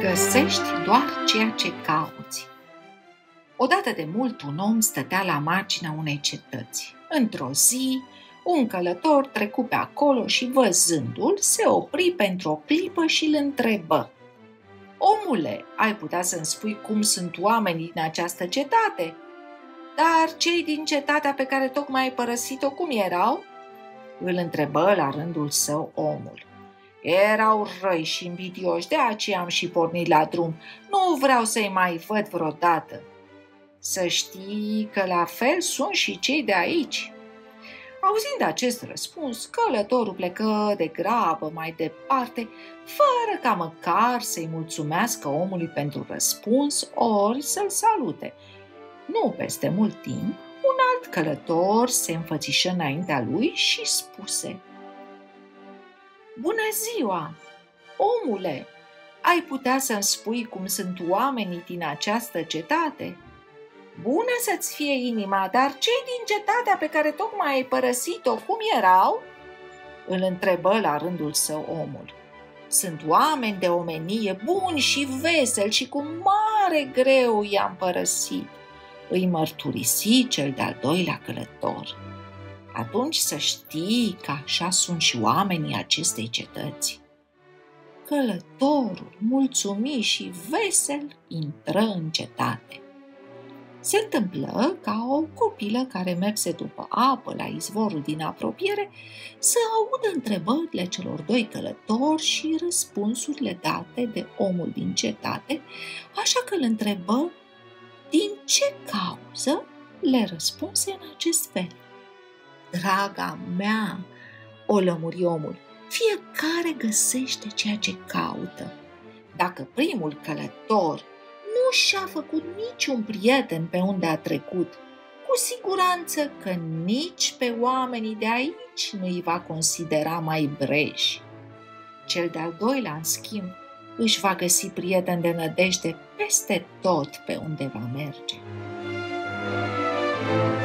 Găsești doar ceea ce cauți. Odată de mult un om stătea la marginea unei cetăți. Într-o zi, un călător trecu pe acolo și, văzându-l, se opri pentru o clipă și îl întrebă: „Omule, ai putea să-mi spui cum sunt oamenii din această cetate?” „Dar cei din cetatea pe care tocmai ai părăsit-o, cum erau?” îl întrebă la rândul său omul. „Erau răi și invidioși, de aceea am și pornit la drum. Nu vreau să-i mai văd vreodată.” „Să știi că la fel sunt și cei de aici.” Auzind acest răspuns, călătorul plecă de grabă mai departe, fără ca măcar să-i mulțumească omului pentru răspuns, ori să-l salute. Nu peste mult timp, un alt călător se înfățișă înaintea lui și spuse: „Bună ziua! Omule, ai putea să-mi spui cum sunt oamenii din această cetate?” „Bună să-ți fie inima, dar cei din cetatea pe care tocmai ai părăsit-o, cum erau?” îl întrebă la rândul său omul. „Sunt oameni de omenie, buni și veseli și cu mare greu i-am părăsit”, îi mărturisi cel de-al doilea călător. „Atunci să știi că așa sunt și oamenii acestei cetăți.” Călătorul, mulțumit și vesel, intră în cetate. Se întâmplă ca o copilă care merse după apă la izvorul din apropiere să audă întrebările celor doi călători și răspunsurile date de omul din cetate, așa că îl întrebă din ce cauză, le răspunse în acest fel. „Draga mea,” o lămuri omul, „fiecare găsește ceea ce caută. Dacă primul călător nu și-a făcut niciun prieten pe unde a trecut, cu siguranță că nici pe oamenii de aici nu îi va considera mai breși. Cel de-al doilea, în schimb, își va găsi prieten de nădejde peste tot pe unde va merge.”